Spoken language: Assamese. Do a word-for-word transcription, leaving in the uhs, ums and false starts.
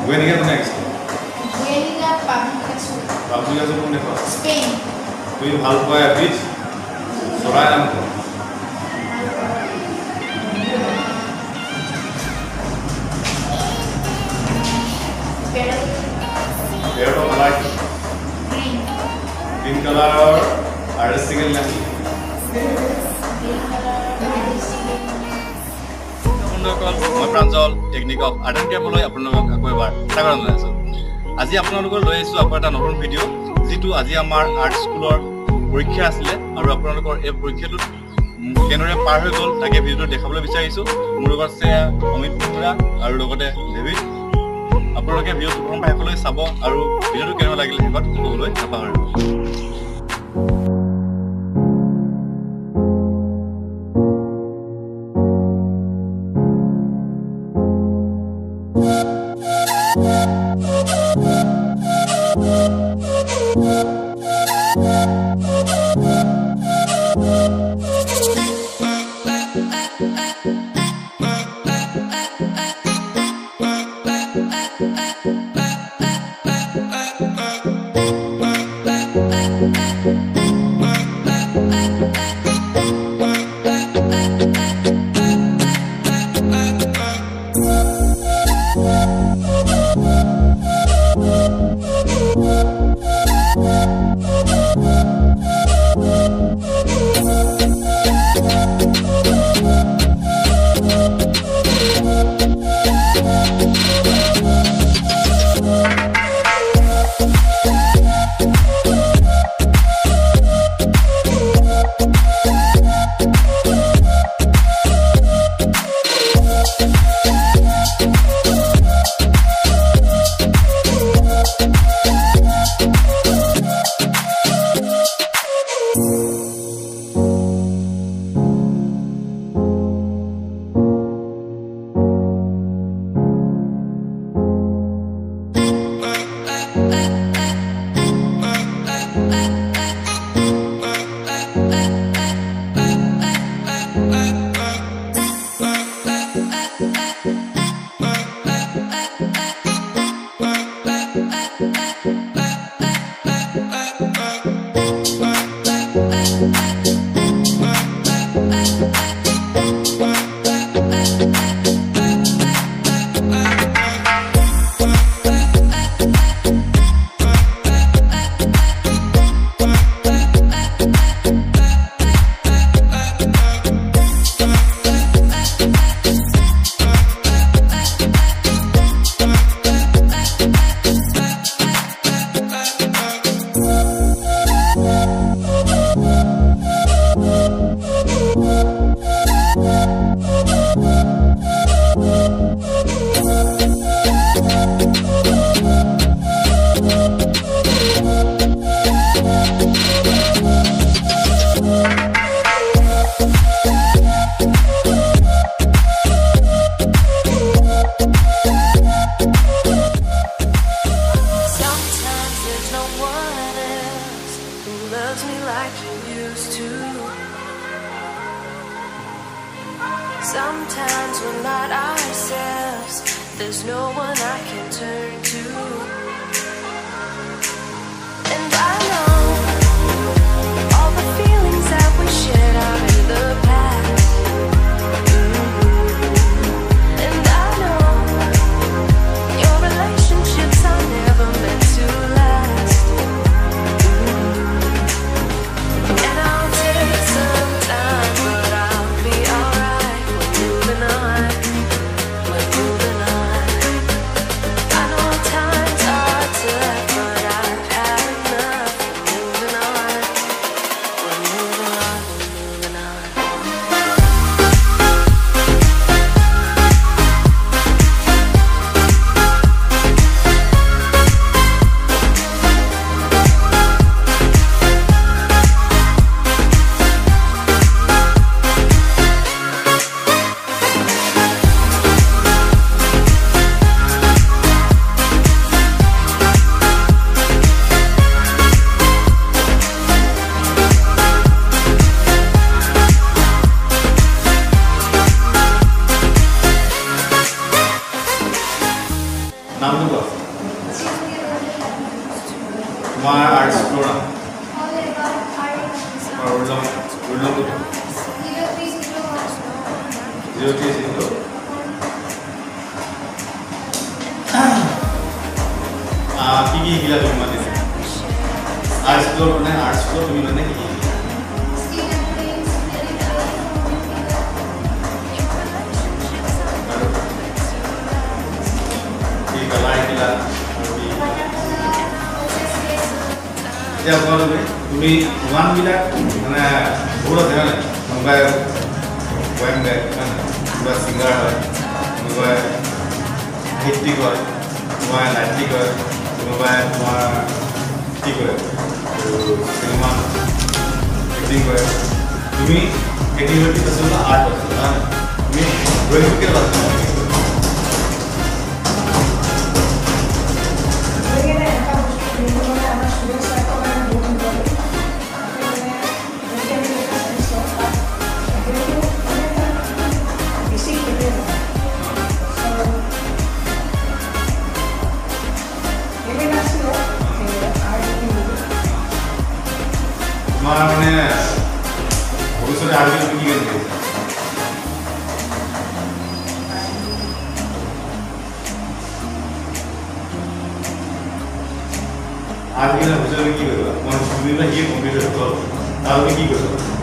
Guernica next. Guernica Papicasu. Papicasu কোন দেশ? Spain. তুমি ভাল পোৱা এবিধ চৰাই নাম কোৱা? Parrot of light. Green. Green color. Artistical name. Green color. Artistical. মই Pranjal technique of art and ক্ৰাফ্টলৈ আপোনালোকক আকৌ এবাৰ স্বাগতম জনাইছোঁ। আজি আপোনালোকৰ লৈ আহিছোঁ আকৌ এটা নতুন ভিডিঅ' যিটো আজি আমাৰ আৰ্ট স্কুলৰ পৰীক্ষা আছিলে আৰু আপোনালোকৰ এই পৰীক্ষাটোত কেনেদৰে পাৰ হৈ গ'ল তাকে ভিডিঅ'টো দেখাবলৈ বিচাৰিছোঁ। মোৰ লগত আছে অমিত বৰুৱা আৰু লগতে ডেভিড। আপোনালোকে ভিডিঅ'টো প্ৰথম শেষলৈ চাব আৰু ভিডিঅ'টো কেনেকুৱা লাগিলে শেষত ক'বলৈ নাপাহৰিব। নামটো কোৱা তোমাৰ আৰ্ট স্কুলৰ নাম আৰু roll roll number zero' three zero' কি কি শিকিলা তুমি মানে আৰ্ট স্কুলৰ মানে আৰ্ট স্কুলৰ তুমি মানে কি এতিয়া আপোনালোকে তুমি গানবিলাক মানে বহুত আছে হয় নাই কোনোবাই পয়েম গায় কোনোবাই ছিংগাৰ হয় কোনোবাই সাহিত্যিক হয় কোনোবাই নাট্যিক হয় কোনোবাই তোমাৰ কি কৰে চিনেমা এক্টিং কৰে তুমি এক্টিভিটি আচলতে আৰ্ট আছে হয় তুমি ড্ৰয়িংটো কেনেকুৱা আছে মানে ভবিষ্যতে আর কি কি করবে আর কি না ভবিষ্যতে কি করবে মানে তুমি কি কমপ্লিট করবে তাহলে কি করবে